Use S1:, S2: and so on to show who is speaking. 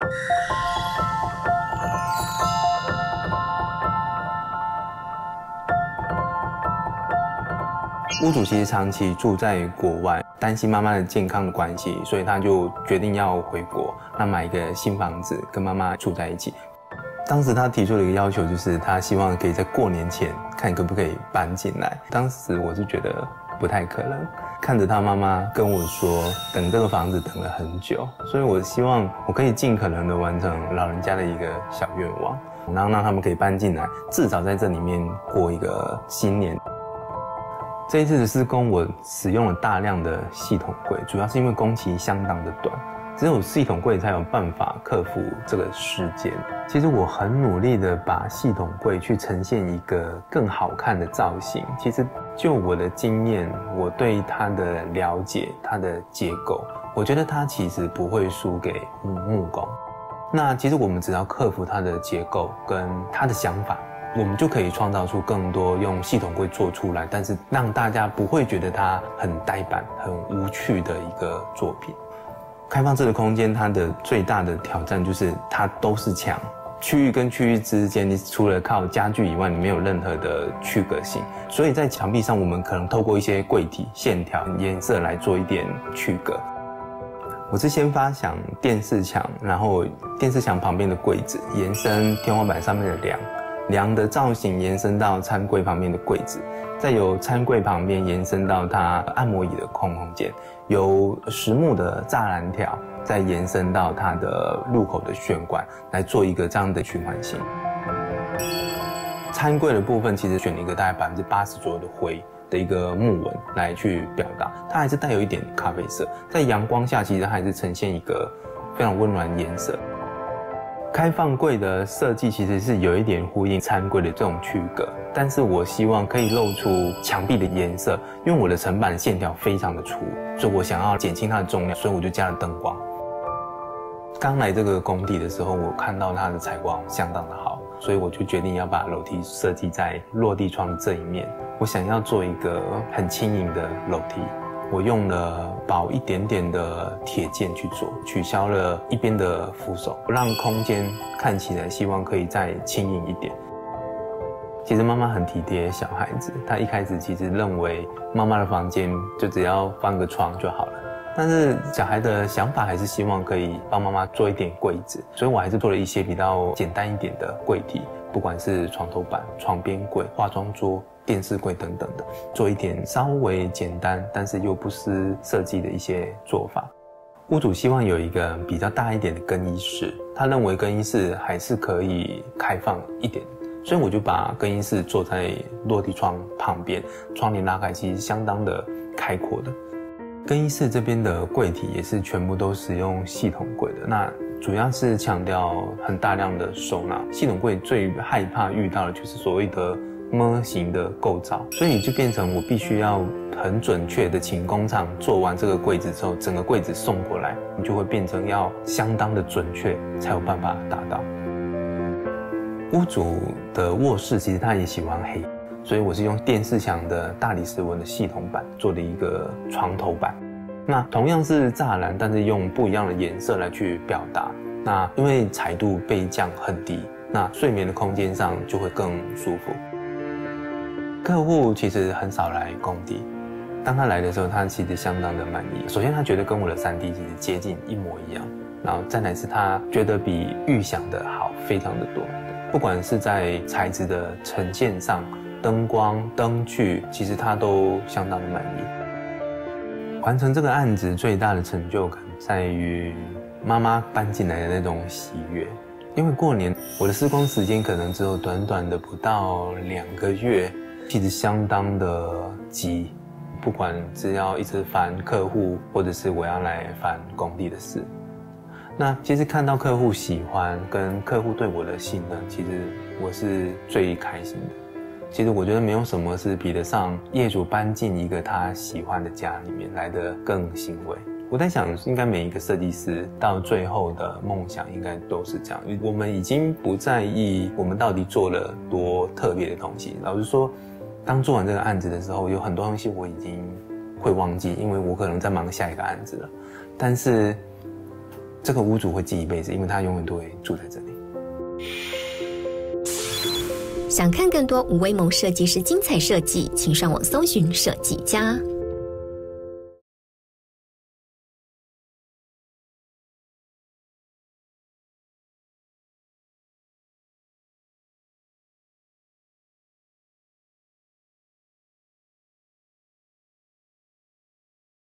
S1: 屋主其实长期住在国外，担心妈妈的健康的关系，所以他就决定要回国，那买一个新房子跟妈妈住在一起。当时他提出了一个要求，就是他希望可以在过年前看可不可以搬进来。当时我是觉得不太可能，看着他妈妈跟我说等这个房子等了很久，所以我希望我可以尽可能的完成老人家的一个小愿望，然后让他们可以搬进来，至少在这里面过一个新年。这一次的施工，我使用了大量的系统柜，主要是因为工期相当的短，只有系统柜才有办法克服这个事件。其实我很努力的把系统柜去呈现一个更好看的造型。其实就我的经验，我对它的了解，它的结构，我觉得它其实不会输给木工。那其实我们只要克服它的结构跟它的想法，我们就可以创造出更多用系统柜做出来，但是让大家不会觉得它很呆板、很无趣的一个作品。开放式的空间，它的最大的挑战就是它都是墙，区域跟区域之间，你除了靠家具以外，你没有任何的区隔性。所以在墙壁上，我们可能透过一些柜体、线条、颜色来做一点区隔。我是先发想电视墙，然后电视墙旁边的柜子延伸天花板上面的梁。梁的造型延伸到餐柜旁边的柜子，再由餐柜旁边延伸到它按摩椅的空间，由实木的栅栏条再延伸到它的入口的玄关，来做一个这样的循环性。餐柜的部分其实选了一个大概80%左右的灰的一个木纹来去表达，它还是带有一点咖啡色，在阳光下其实它还是呈现一个非常温暖的颜色。开放柜的设计其实是有一点呼应餐柜的这种区隔，但是我希望可以露出墙壁的颜色，因为我的层板线条非常的粗，所以我想要减轻它的重量，所以我就加了灯光。刚来这个工地的时候，我看到它的采光相当的好，所以我就决定要把楼梯设计在落地窗的这一面。我想要做一个很轻盈的楼梯。我用了薄一点点的铁件去做，取消了一边的扶手，让空间看起来希望可以再轻盈一点。其实妈妈很体贴小孩子，她一开始其实认为妈妈的房间就只要放个床就好了，但是小孩的想法还是希望可以帮妈妈做一点柜子，所以我还是做了一些比较简单一点的柜体，不管是床头板、床边柜、化妆桌、电视柜等等的，做一点稍微简单但是又不失设计的一些做法。屋主希望有一个比较大一点的更衣室，他认为更衣室还是可以开放一点，所以我就把更衣室做在落地窗旁边，窗帘拉开其实相当的开阔的。更衣室这边的柜体也是全部都使用系统柜的，那主要是强调很大量的收纳。系统柜最害怕遇到的就是所谓的模型的构造，所以就变成我必须要很准确的请工厂做完这个柜子之后，整个柜子送过来，你就会变成要相当的准确才有办法达到。屋主的卧室其实他也喜欢黑，所以我是用电视墙的大理石纹的系统板做的一个床头板。那同样是栅栏，但是用不一样的颜色来去表达。那因为彩度被降很低，那睡眠的空间上就会更舒服。客户其实很少来工地，当他来的时候，他其实相当的满意。首先他觉得跟我的 3D 其实接近一模一样，然后再来是他觉得比预想的好非常的多，不管是在材质的呈现上、灯光、灯具，其实他都相当的满意。完成这个案子最大的成就感在于妈妈搬进来的那种喜悦。因为过年我的施工时间可能只有短短的不到2个月，其实相当的急，不管是要一直烦客户，或者是我要来烦工地的事。那其实看到客户喜欢跟客户对我的信任，其实我是最开心的。其实我觉得没有什么是比得上业主搬进一个他喜欢的家里面来的更欣慰。我在想，应该每一个设计师到最后的梦想应该都是这样。我们已经不在意我们到底做了多特别的东西。老实说，当做完这个案子的时候，有很多东西我已经会忘记，因为我可能在忙下一个案子了。但是这个屋主会记一辈子，因为他永远都会住在这里。
S2: 想看更多吴威谋设计师精彩设计，请上网搜寻设计家。